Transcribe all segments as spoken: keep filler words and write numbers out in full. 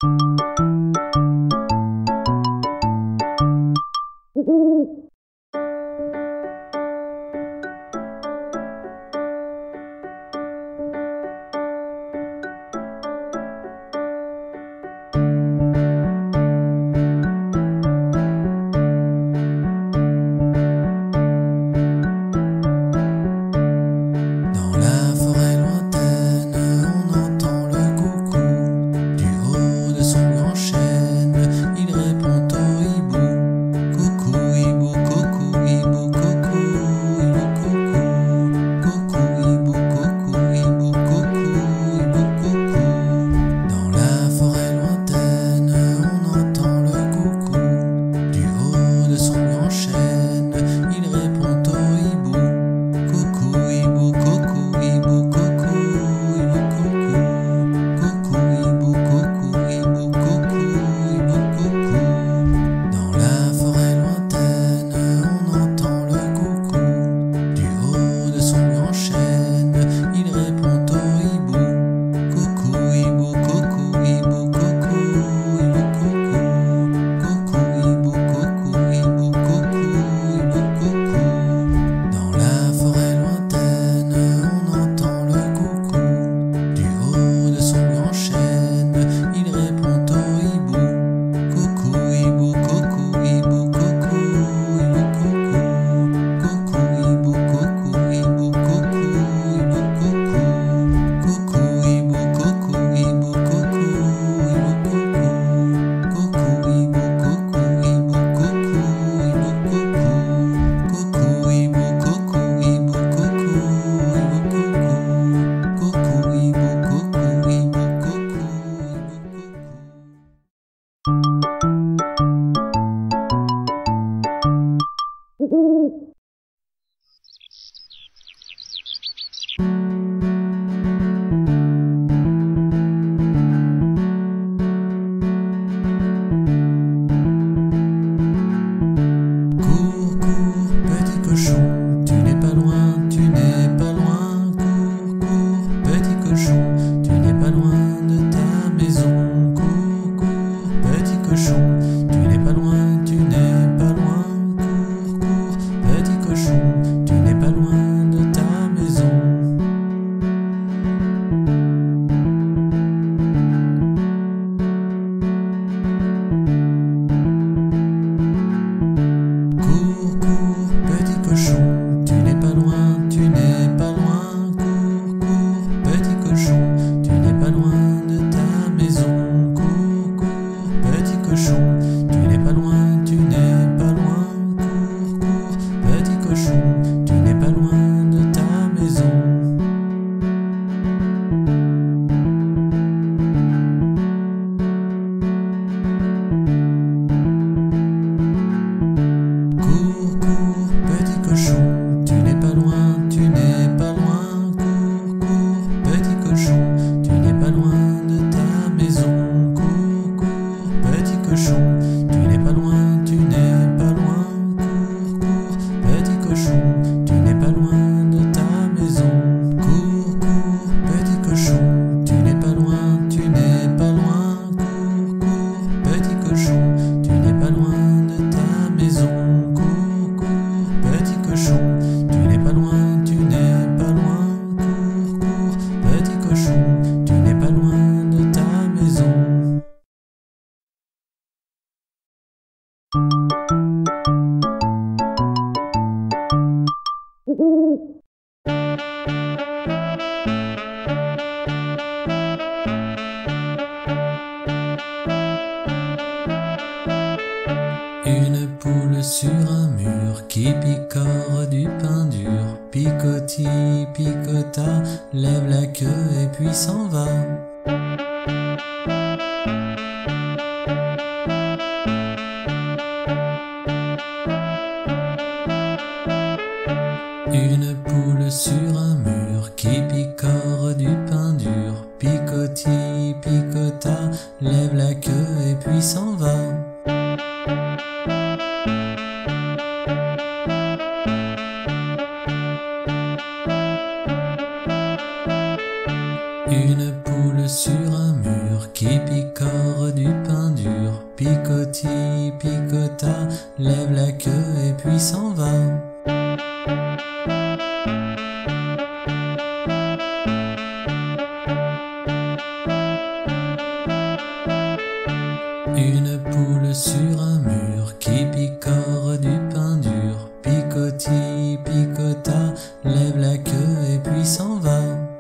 Sur un mur qui picore du pain dur, picoti, picota, lève la queue et puis s'en va. Une poule sur un mur qui picore du pain dur, picoti, picota, lève la queue et puis s'en va. Une poule sur un mur qui picore corps du pain dur, picotis, picota, lève la queue et puis s'en va. Une poule sur un mur qui picore du pain dur, picotis, picota, lève la queue et puis s'en va.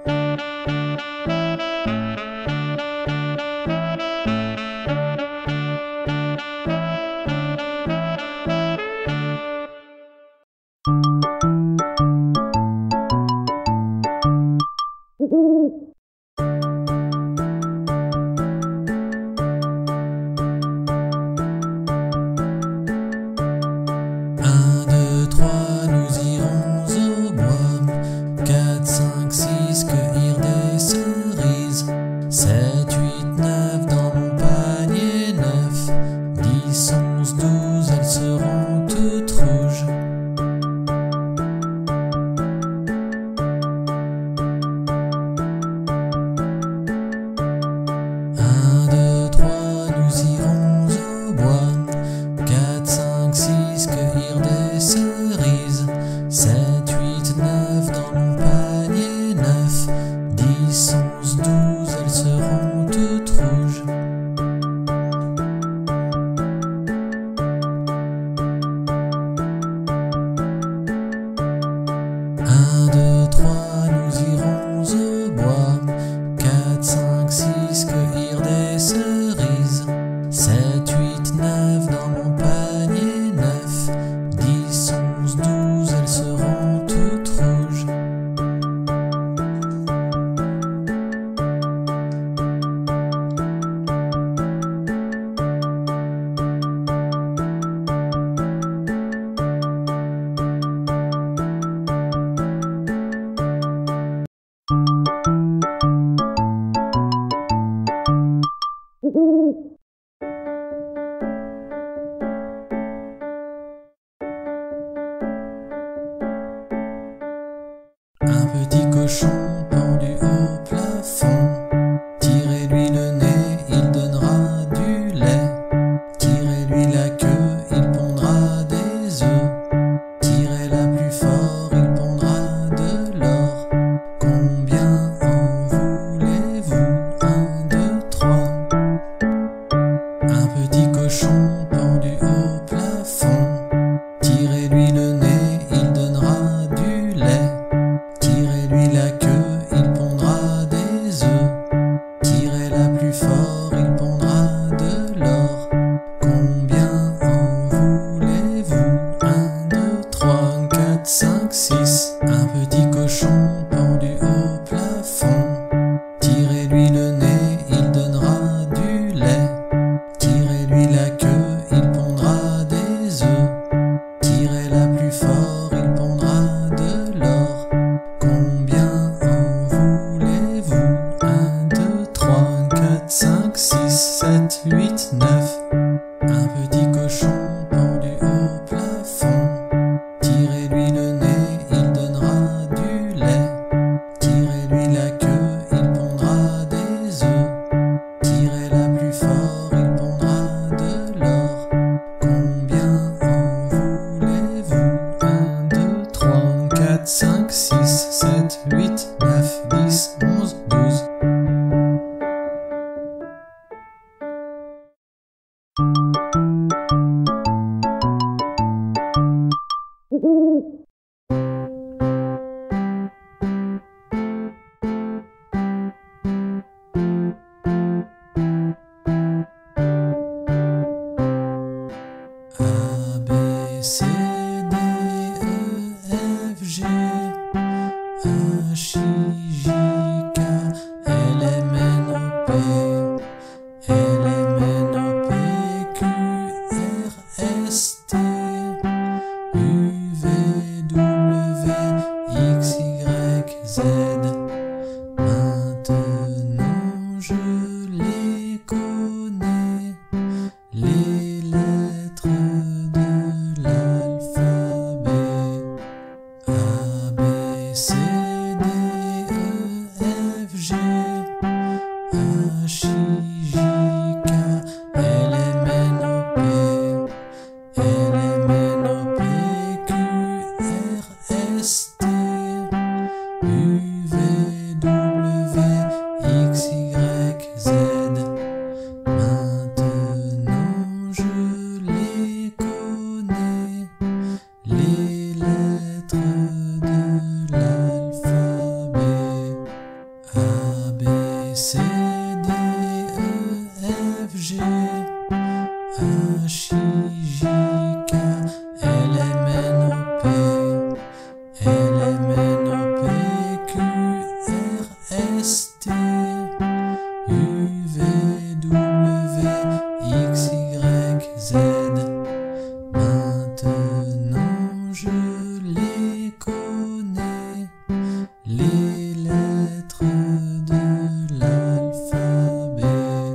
Un, deux, trois, nous irons au bois. Quatre, cinq, six, cueillir des cerises. Sept, huit, neuf, dans mon panier neuf. Dix, onze, douze, elles seront toutes rouges. Un, deux, trois, nous irons au bois. Quatre, cinq, six, cueillir des cerises. Sept, huit, neuf, dans mon panier neuf. Dix, onze, douze, elles seront toutes rouges. Un, deux, trois, nous irons au bois. Quatre, cinq, six, cueillir des cerises. Sept, huit, neuf, dans mon panier neuf. Dix, onze, douze, elles seront toutes rouges. Un petit cochon pendu au plafond. Tirez-lui le nez, il donnera du lait. Tirez-lui la queue, il pondra des œufs. Tirez-la plus fort, il pondra de l'or. Combien en voulez-vous? Un, deux, trois. Un petit cochon pendu au plafond. Tirez-lui le nez, il donnera du lait. Tirez-lui la queue, il pondra des œufs. Tirez-la plus fort, il pondra de l'or. Combien en voulez-vous? Un, deux, trois, quatre, cinq, six. Un petit cochon pendu au plafond. Tirez-lui le nez, il donnera du lait. Tirez-lui la queue, il pondra des œufs. Tirez-la plus fort, il pondra de l'or. Combien en voulez-vous? Un, deux, trois, quatre, cinq, six, sept, huit, neuf. Un petit cochon pendu au plafond. Tirez-lui le nez, il donnera du lait. Tirez-lui la queue, il pondra des œufs. Tirez-la plus fort, il pondra de l'or. Combien en voulez-vous? Un, deux, trois, quatre, cinq, six, sept, huit, neuf, dix, onze, douze. A, B, C, D, E, F, G, H, I, J, K, L, M, N, O, P, L, M, N, O, P, Q, H I J K L M N O P L M N O P Q R S T U V W X Y Z. Maintenant je les connais, les lettres de l'alphabet.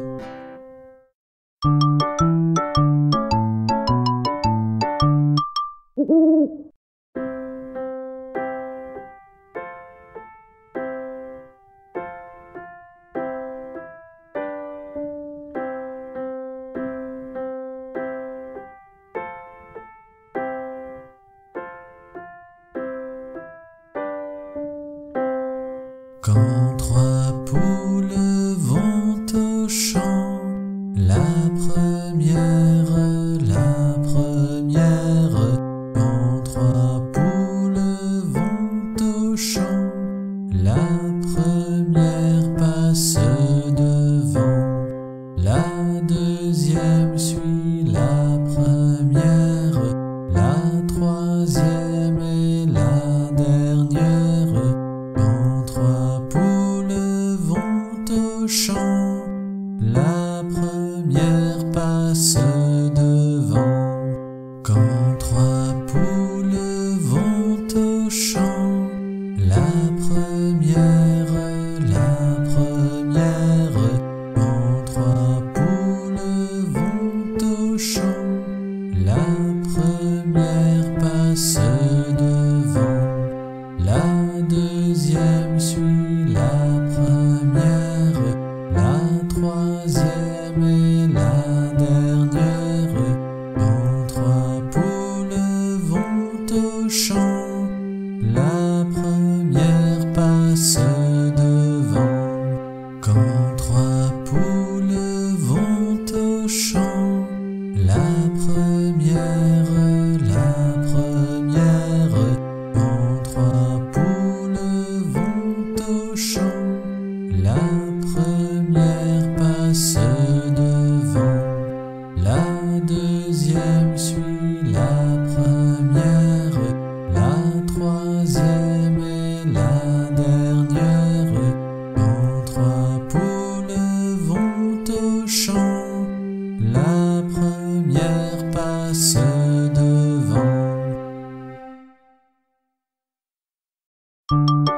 Quand trois poules vont au champ, la première, la première. Quand trois poules vont au champ, la première passe devant. La deuxième suit la première, la troisième est la dernière. Quand trois poules vont au champ, la première passe devant. Quand trois poules vont au champ, la première, la première. Quand trois poules vont au champ, la première passe devant. La deuxième suit la première, la troisième est la dernière. Quand trois poules vont au champ, la première passe devant. Quand trois poules vont au champ, la première, la première. Quand trois poules vont au champ, la première passe devant. La deuxième suit la première, la troisième est la dernière. Quand trois poules vont au champ, la première passe devant.